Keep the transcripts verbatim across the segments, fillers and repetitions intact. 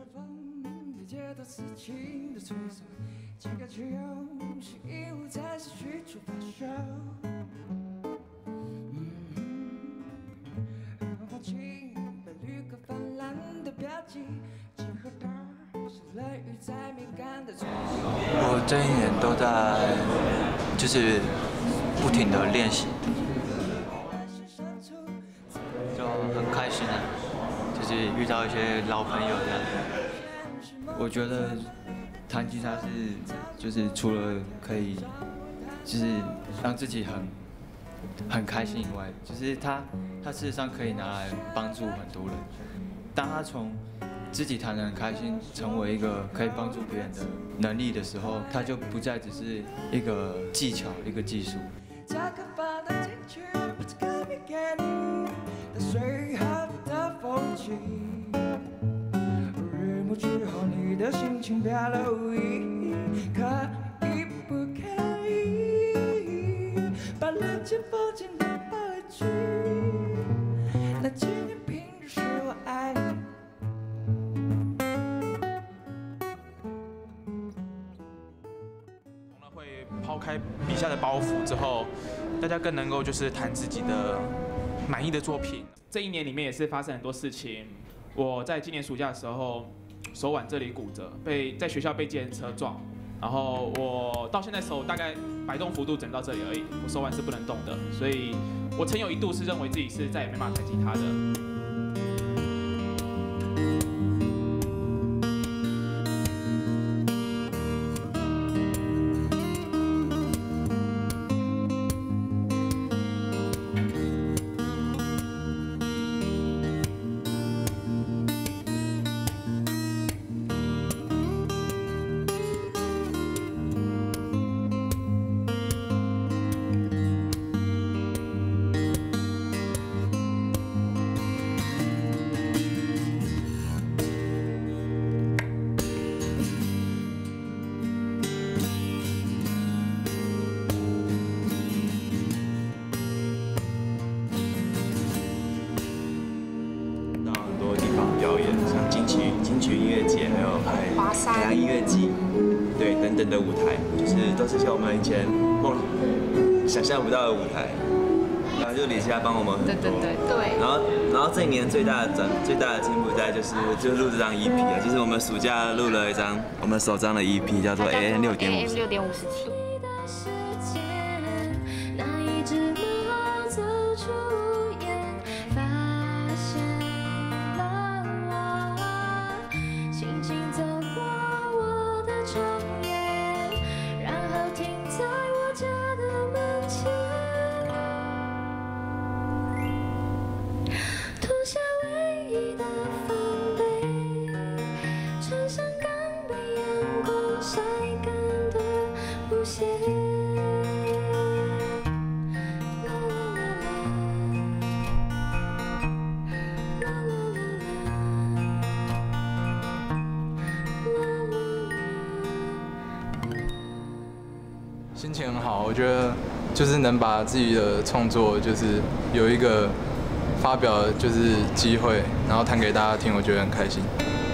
我这一年都在，就是不停的练习，就很开心啊，就是遇到一些老朋友这样。我觉得弹吉他是，就是除了可以，就是让自己很很开心以外，就是它它事实上可以拿来帮助很多人。当他从自己弹得很开心，成为一个可以帮助别人的能力的时候，它就不再只是一个技巧、一个技术。日暮之后，你的心情变了无意义，可以不可以把冷气放进的回去？那纪念品就是我爱你。 会抛开笔下的包袱之后，大家更能够就是弹自己的满意的作品。 这一年里面也是发生很多事情。我在今年暑假的时候，手腕这里骨折，被在学校被计程车撞，然后我到现在手大概摆动幅度整到这里而已，我手腕是不能动的，所以我曾有一度是认为自己是再也没办法弹吉他的。 金曲音乐节，还有拍海洋音乐季，对等等的舞台，就是都是像我们以前梦想象不到的舞台。然后就李佳帮我们很多，对对对对。然后然后这一年最大的转最大的进步在就是就录这张 E P 啊，就是我们暑假录了一张我们首张的 E P， 叫做 A M 六点五六点五十七。 心情很好，我觉得就是能把自己的创作就是有一个发表就是机会，然后弹给大家听，我觉得很开心。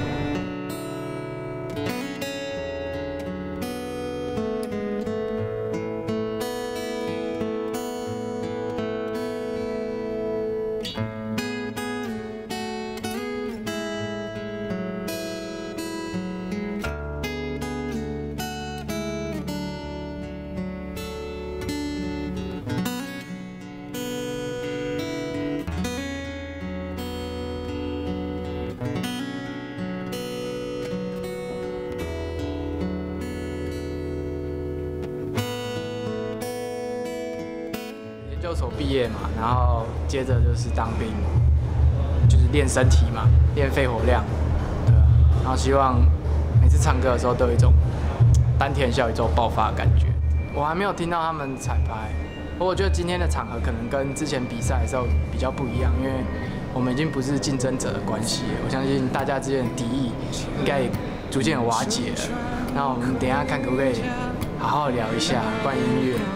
研究所毕业嘛，然后接着就是当兵，就是练身体嘛，练肺活量，对啊。然后希望每次唱歌的时候都有一种丹田小宇宙爆发的感觉。我还没有听到他们彩排，不过我觉得今天的场合可能跟之前比赛的时候比较不一样，因为我们已经不是竞争者的关系了。我相信大家之间的敌意应该也逐渐瓦解了。那我们等一下看可不可以好好聊一下关于音乐。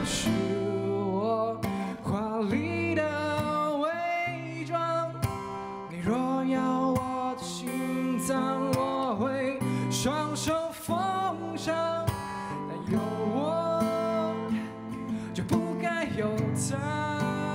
你若要我的心脏，我会就不该有他。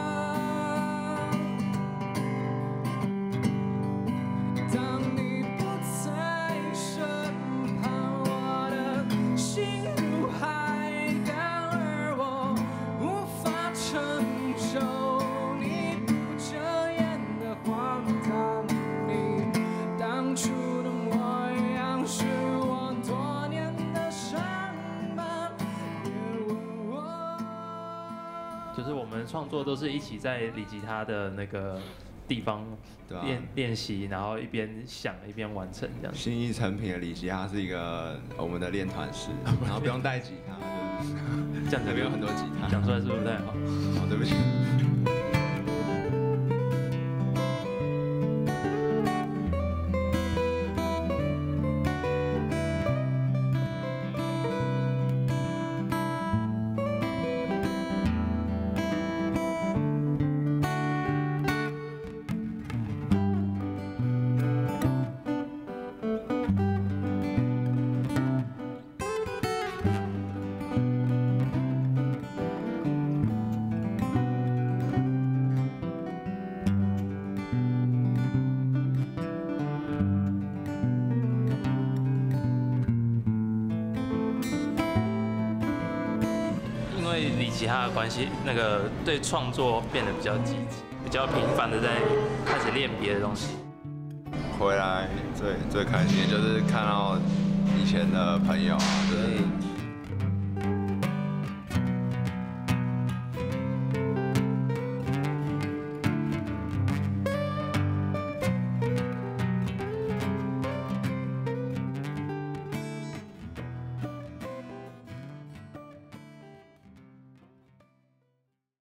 当你不在身旁，我的心如海港，而我无法承受你不遮掩的荒唐。你当初的模样是我多年的伤疤，别问我。 就是我们创作都是一起在理吉他的那个地方练练习，然后一边想一边完成这样。 新一成品的理吉他是一个我们的练团室，然后不用带吉他，就是这样子里面有很多吉他， 讲出来是不是不太好？ 好，对不起。 因为理吉他的关系，那个对创作变得比较积极，比较频繁的在开始练别的东西。 回来最最开心的就是看到以前的朋友啊，就是